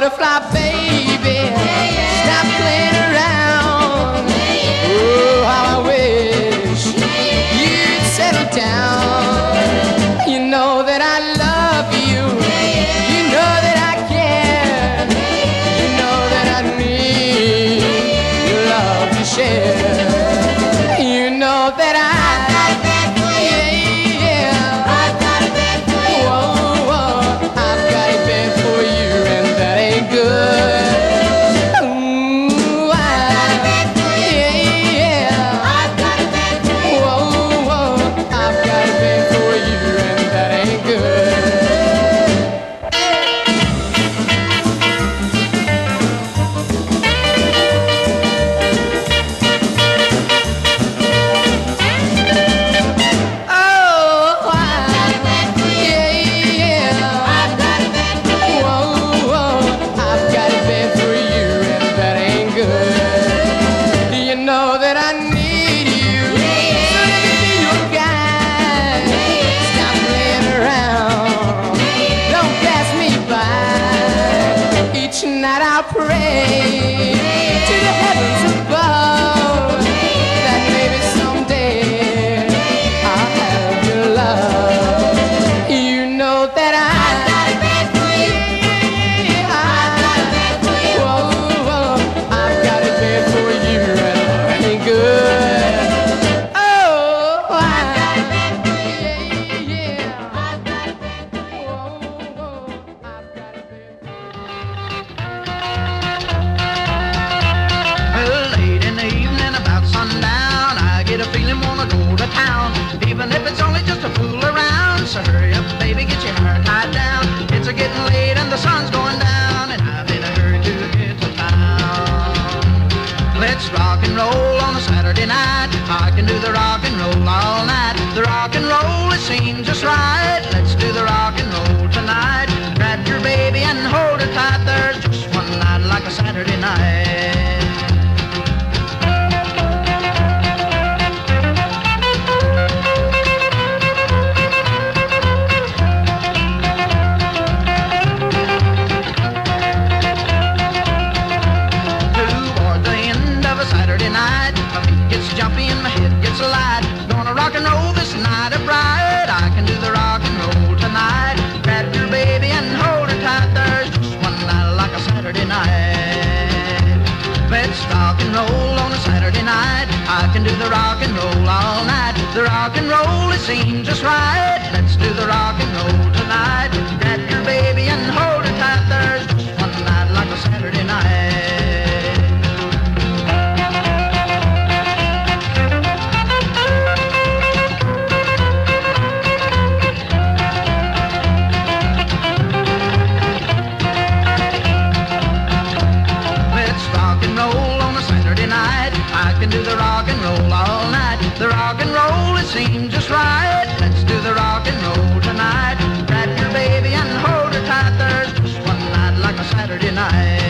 butterfly baby, stop playing around. Oh, how I wish you'd settle down. You know that I love you. You know that I care. You know that I need your love to share. You know that I've got a bed for you. Yeah, I've got a bed for you. Whoa, whoa, I've got a bed for you, and that ain't good. Ooh, I've got a bed for you. Yeah, I've got a bed for you. Whoa, whoa, I've got a bed for you, and that ain't good. Tonight I'll pray to the heavens above that maybe someday I'll have your love. You know that I've got a bed for you. I've got a bed for you. Whoa, whoa, I've got a bed for you, and that ain't good. Oh, I've got a bed for you. Yeah, I've got a bed for you. Whoa, whoa, I've got a bed. Even if it's only just a fool around, so hurry up, baby, get your hair tied down. It's a getting late and the sun's going down, and I'm in a hurry to get to town. Let's rock and roll on a Saturday night. I can do the rock and roll all night. The rock and roll, it seems just right. Let's do the rock and roll tonight. Grab your baby and hold her tight. There's just one night like a Saturday night. Jumpy and my head gets light. Gonna rock and roll this night of bright. I can do the rock and roll tonight. Grab your baby and hold her tight. There's just one night like a Saturday night. Let's rock and roll on a Saturday night. I can do the rock and roll all night. The rock and roll, it seems just right. Let's do the rock and roll tonight. Grab your baby and hold her tight. There's just one night like a Saturday night. Do the rock and roll all night. The rock and roll, it seems just right. Let's do the rock and roll tonight. Grab your baby and hold her tight. There's just one night like a Saturday night.